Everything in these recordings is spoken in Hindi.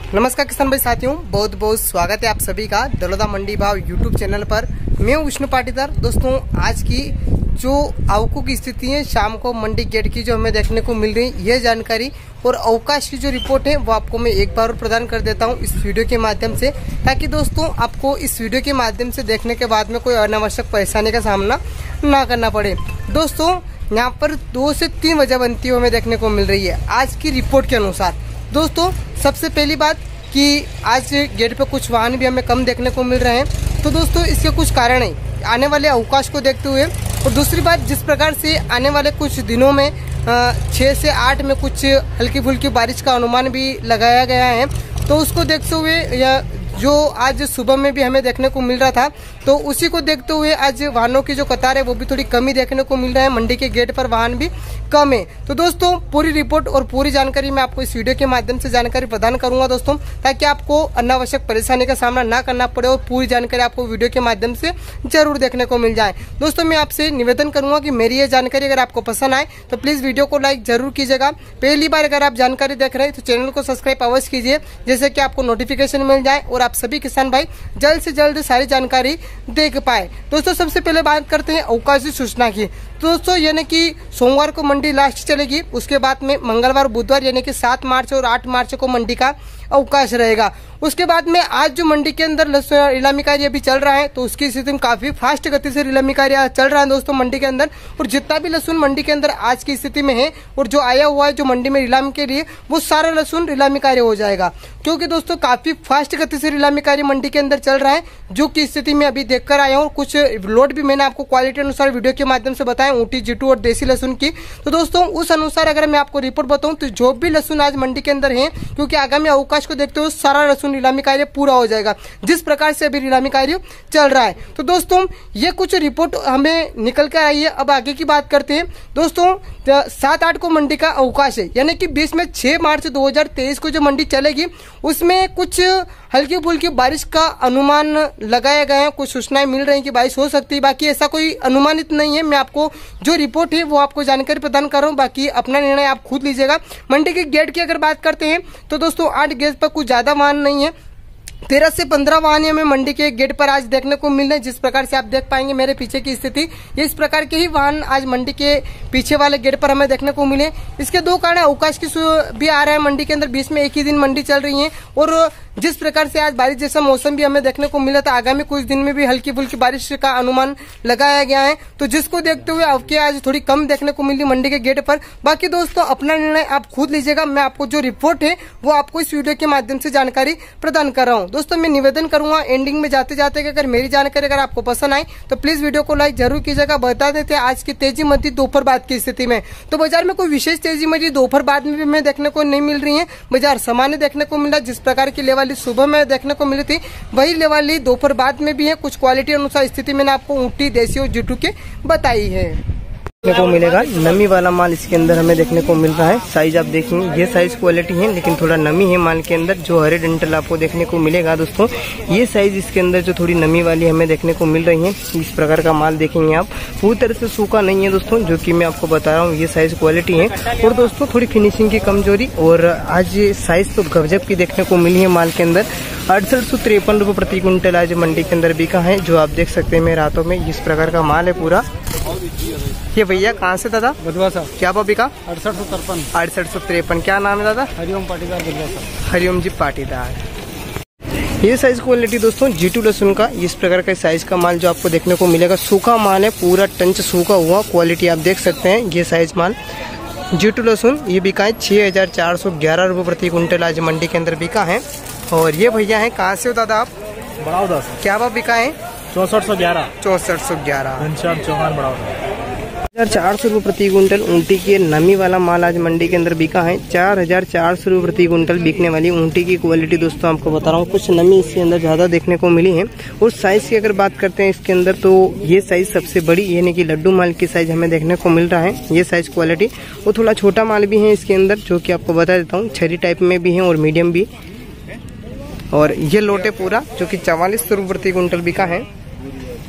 नमस्कार किसान भाई साथियों, बहुत बहुत स्वागत है आप सभी का दलोदा मंडी भाव यूट्यूब चैनल पर। मैं हूं विष्णु पाटीदार। दोस्तों, आज की जो आवकों की स्थिति है, शाम को मंडी गेट की जो हमें देखने को मिल रही है, यह जानकारी और अवकाश की जो रिपोर्ट है वो आपको मैं एक बार और प्रदान कर देता हूं इस वीडियो के माध्यम से, ताकि दोस्तों आपको इस वीडियो के माध्यम से देखने के बाद में कोई अनावश्यक परेशानी का सामना ना करना पड़े। दोस्तों, यहाँ पर 2 से 3 वजह बनती हुई हमें देखने को मिल रही है आज की रिपोर्ट के अनुसार। दोस्तों, सबसे पहली बात कि आज गेट पे कुछ वाहन भी हमें कम देखने को मिल रहे हैं, तो दोस्तों इसके कुछ कारण है आने वाले अवकाश को देखते हुए। और दूसरी बात, जिस प्रकार से आने वाले कुछ दिनों में 6 से 8 में कुछ हल्की फुल्की बारिश का अनुमान भी लगाया गया है, तो उसको देखते हुए या जो आज सुबह में भी हमें देखने को मिल रहा था, तो उसी को देखते हुए आज वाहनों की जो कतार है वो भी थोड़ी कमी देखने को मिल रहा है। मंडी के गेट पर वाहन भी कम है। तो दोस्तों, पूरी रिपोर्ट और पूरी जानकारी मैं आपको इस वीडियो के माध्यम से जानकारी प्रदान करूंगा दोस्तों, ताकि आपको अनावश्यक परेशानी का सामना ना करना पड़े और पूरी जानकारी आपको वीडियो के माध्यम से जरूर देखने को मिल जाए। दोस्तों, मैं आपसे निवेदन करूंगा कि मेरी ये जानकारी अगर आपको पसंद आए तो प्लीज वीडियो को लाइक जरूर कीजिएगा। पहली बार अगर आप जानकारी देख रहे हैं तो चैनल को सब्सक्राइब अवश्य कीजिए, जैसे कि आपको नोटिफिकेशन मिल जाए और आप सभी किसान भाई जल्द से जल्द सारी जानकारी देख पाए। दोस्तों, सबसे पहले बात करते हैं अवकाशी सूचना की। तो दोस्तों, यानी कि सोमवार को मंडी लास्ट चलेगी, उसके बाद में मंगलवार बुधवार यानी कि 7 मार्च और 8 मार्च को मंडी का अवकाश रहेगा। उसके बाद में आज जो मंडी के अंदर नीलामी कार्य अभी चल रहा है, तो उसकी स्थिति में काफी फास्ट गति से नीलामी कार्य चल रहा है दोस्तों मंडी के अंदर। और जितना भी लहसुन मंडी के अंदर आज की स्थिति में है और जो आया हुआ है जो मंडी में नीलामी के लिए, वो सारा लहसुन नीलामी कार्य हो जाएगा, क्योंकि दोस्तों काफी फास्ट गति से नीलामी कार्य मंडी के अंदर चल रहा है, जो की स्थिति में अभी देखकर आया हूँ। कुछ लोड भी मैंने आपको क्वालिटी अनुसार वीडियो के माध्यम से बताया, ऊटी, जीटू और देसी लहसुन की। तो दोस्तों, उस अनुसार अगर मैं आपको रिपोर्ट बताऊं तो जो भी लहसुन आज मंडी के अंदर है, क्योंकि आगामी अवकाश को देखते हुए सारा लहसुन नीलामी कार्य पूरा हो जाएगा, जिस प्रकार से अभी नीलामी कार्य चल रहा है। तो दोस्तों, ये कुछ रिपोर्ट हमें निकल कर आई है। अब आगे की बात करते हैं। दोस्तों, 7-8 को मंडी का अवकाश है, यानी कि बीच में 6 मार्च 2023 को जो मंडी चलेगी, उसमें कुछ हल्की फुल्की बारिश का अनुमान लगाया गया है। कुछ सूचनाएं मिल रही है कि बारिश हो सकती है, बाकी ऐसा कोई अनुमानित नहीं है। मैं आपको जो रिपोर्ट है वो आपको जानकारी प्रदान कर रहा हूँ, बाकी अपना निर्णय आप खुद लीजिएगा। मंडी के गेट की अगर बात करते हैं तो दोस्तों 8 गेट पर कुछ ज्यादा वाहन नहीं है, 13 से 15 वाहन हमें मंडी के गेट पर आज देखने को मिल रहे हैं। जिस प्रकार से आप देख पाएंगे मेरे पीछे की स्थिति, इस प्रकार के ही वाहन आज मंडी के पीछे वाले गेट पर हमें देखने को मिले। इसके 2 कारण अवकाश की भी आ रहा है मंडी के अंदर, बीच में एक ही दिन मंडी चल रही है, और जिस प्रकार से आज बारिश जैसा मौसम भी हमें देखने को मिला था, आगामी कुछ दिन में भी हल्की फुल्की बारिश का अनुमान लगाया गया है, तो जिसको देखते हुए अवकाश आज थोड़ी कम देखने को मिली मंडी के गेट पर। बाकी दोस्तों, अपना निर्णय आप खुद लीजिएगा। मैं आपको जो रिपोर्ट है वो आपको इस वीडियो के माध्यम से जानकारी प्रदान कर रहा हूँ। दोस्तों, मैं निवेदन करूंगा एंडिंग में जाते जाते कि अगर मेरी जानकारी अगर आपको पसंद आई तो प्लीज वीडियो को लाइक जरूर कीजिएगा। बता देते हैं आज की तेजी मंदी दोपहर बाद की स्थिति में, तो बाजार में कोई विशेष तेजी मंदी दोपहर बाद में भी हमें देखने को नहीं मिल रही है। बाजार सामान्य देखने को मिला, जिस प्रकार की लेवाली सुबह में देखने को मिली थी वही लेवाली दोपहर बाद में भी है। कुछ क्वालिटी अनुसार स्थिति मैंने आपको ऊटी, देसी और जीटू के बताई है। देखने को मिलेगा नमी वाला माल इसके अंदर हमें देखने को मिल रहा है। साइज आप देखेंगे, ये साइज क्वालिटी है, लेकिन थोड़ा नमी है माल के अंदर, जो हरे डंटल आपको देखने को मिलेगा। दोस्तों, ये साइज इसके अंदर जो थोड़ी नमी वाली हमें देखने को मिल रही है, इस प्रकार का माल देखेंगे आप। पूरी तरह से सूखा नहीं है दोस्तों, जो कि मैं आपको बता रहा हूँ, ये साइज क्वालिटी है। और दोस्तों, थोड़ी फिनिशिंग की कमजोरी, और आज साइज तो गजब की देखने को मिली है माल के अंदर। 6853 रुपये प्रति क्विंटल आज मंडी के अंदर बिका है, जो आप देख सकते हैं मेरे हाथों में। इस प्रकार का माल है पूरा। ये भैया कहाँ से दादा? बधवा सा। क्या भाव बिका? 6853। 6853। क्या नाम है दादा? हरिओम पाटीदार, बधवा सा। हरिओम जी पाटीदार। ये साइज क्वालिटी दोस्तों जीटू लहसुन का, इस प्रकार का साइज का माल जो आपको देखने को मिलेगा। सूखा माल है, पूरा टंच सूखा हुआ, क्वालिटी आप देख सकते हैं। ये साइज माल जीटू लहसुन ये बिका है 6411 रुपये प्रति क्विंटल आज मंडी के अंदर बिका है। और ये भैया है, कहाँ से हो दादा आप? बड़ौदा। क्या भाव बिका है? 6411। 6411। घनश्याम चौहान, बड़ौदा। 400 रुपये प्रति क्विंटल ऊँटी की नमी वाला माल आज मंडी के अंदर बिका है। 4400 रुपये प्रति क्विंटल बिकने वाली ऊँटी की क्वालिटी दोस्तों आपको बता रहा हूँ। कुछ नमी इसके अंदर ज्यादा देखने को मिली है। और साइज की अगर बात करते हैं इसके अंदर, तो ये साइज सबसे बड़ी यानी कि लड्डू माल की साइज हमें देखने को मिल रहा है। ये साइज क्वालिटी, और थोड़ा छोटा माल भी है इसके अंदर, जो कि आपको बता देता हूँ, छरी टाइप में भी है और मीडियम भी। और ये लोटे पूरा, जो कि 4400 रुपये प्रति क्विंटल बिका है।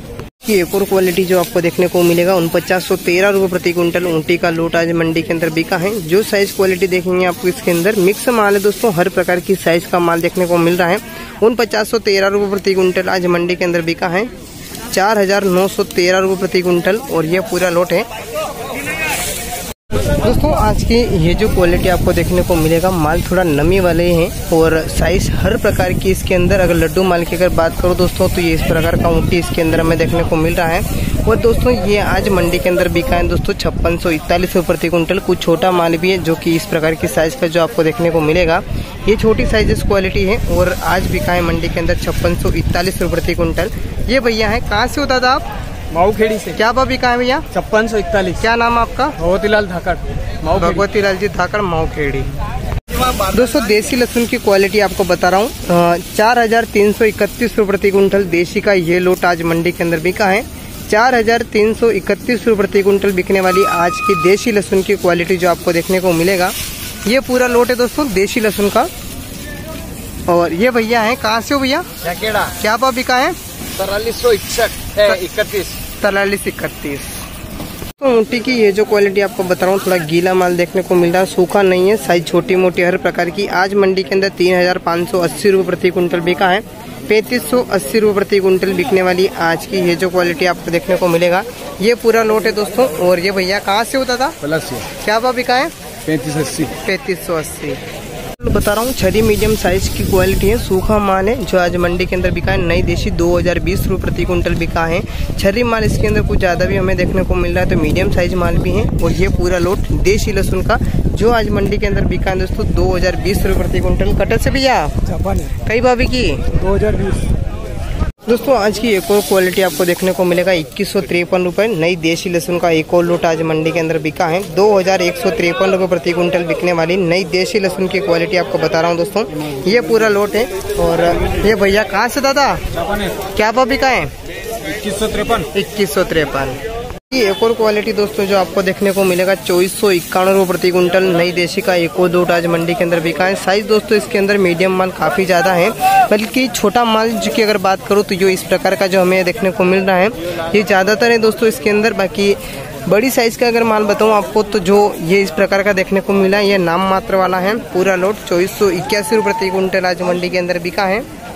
की एक और क्वालिटी जो आपको देखने को मिलेगा 4913 रुपये प्रति क्विंटल ऊँटी का लोट आज मंडी के अंदर बिका है। जो साइज क्वालिटी देखेंगे आपको इसके अंदर मिक्स माल है दोस्तों, हर प्रकार की साइज का माल देखने को मिल रहा है। 4913 रुपये प्रति क्विंटल आज मंडी के अंदर बिका है। 4913 रुपये प्रति क्विंटल और ये पूरा लोट है दोस्तों। आज की ये जो क्वालिटी आपको देखने को मिलेगा, माल थोड़ा नमी वाले हैं और साइज हर प्रकार की इसके अंदर। अगर लड्डू माल की अगर बात करो दोस्तों तो ये इस प्रकार का ऊँटी इसके अंदर हमें देखने को मिल रहा है। और दोस्तों ये आज मंडी के अंदर बिका है दोस्तों 5641 रुपये प्रति क्विंटल। कुछ छोटा माल भी है जो कि इस प्रकार की साइज का जो आपको देखने को मिलेगा, ये छोटी साइजेस क्वालिटी है और आज बिका है मंडी के अंदर 5641 रुपये प्रति क्विंटल। ये भैया है, कहाँ से होता था आप? माऊखेड़ी से। क्या भाव बिका है भैया? 5641। क्या नाम आपका? भगवतीलाल धाकड़। भगवती लाल जी धाकड़ माऊखेड़ी। दोस्तों देसी लहसुन की क्वालिटी आपको बता रहा हूँ। 4331 रुपये प्रति क्विंटल देसी का ये लोट आज मंडी के अंदर बिका है। 4331 रुपये प्रति क्विंटल बिकने वाली आज की देसी लहसुन की क्वालिटी जो आपको देखने को मिलेगा, ये पूरा लोट है दोस्तों देसी लहसुन का। और ये भैया है, कहाँ से हो भैया? क्या भाव बिका है? 4331। तो ऊँटी की ये जो क्वालिटी आपको बता रहा हूँ, थोड़ा गीला माल देखने को मिल रहा है, सूखा नहीं है, साइज छोटी मोटी हर प्रकार की। आज मंडी के अंदर 3580 रुपये प्रति क्विंटल बिका है। 3580 रुपये प्रति क्विंटल बिकने वाली आज की ये जो क्वालिटी आपको देखने को मिलेगा, ये पूरा लोट है दोस्तों। और ये भैया कहाँ से होता था? क्या भाव बिका है? 3580 बता रहा हूँ। छरी मीडियम साइज की क्वालिटी है, सूखा माल है जो आज मंडी के अंदर बिका है। नई देशी 2020 रुपये प्रति क्विंटल बिका है। छरी माल इसके अंदर कुछ ज़्यादा भी हमें देखने को मिल रहा है, तो मीडियम साइज माल भी है। और ये पूरा लोट देशी लहसुन का जो आज मंडी के अंदर बिका है दोस्तों 2020 रुपये प्रति क्विंटल। कटर से भैया कई भाभी की? 2020 दोस्तों। आज की एक और क्वालिटी आपको देखने को मिलेगा 2153 रुपये। नई देशी लहसुन का एक और लोट आज मंडी के अंदर बिका है। 2153 रुपये प्रति क्विंटल बिकने वाली नई देशी लहसुन की क्वालिटी आपको बता रहा हूँ दोस्तों, ये पूरा लोट है। और ये भैया कहाँ से दादा? क्या भाव बिका है? 2153। ये एक और क्वालिटी दोस्तों जो आपको देखने को मिलेगा 2451 रुपये प्रति क्विंटल। नई देशी का एक और लोट आज मंडी के अंदर बिका है। साइज दोस्तों इसके अंदर मीडियम माल काफी ज्यादा है, बल्कि छोटा माल की अगर बात करूँ तो जो इस प्रकार का जो हमें देखने को मिल रहा है ये ज्यादातर है दोस्तों इसके अंदर। बाकी बड़ी साइज का अगर माल बताऊं आपको तो जो ये इस प्रकार का देखने को मिला है, ये नाम मात्र वाला है। पूरा लोट 2481 रुपये प्रति क्विंटल आज मंडी के अंदर बिका है।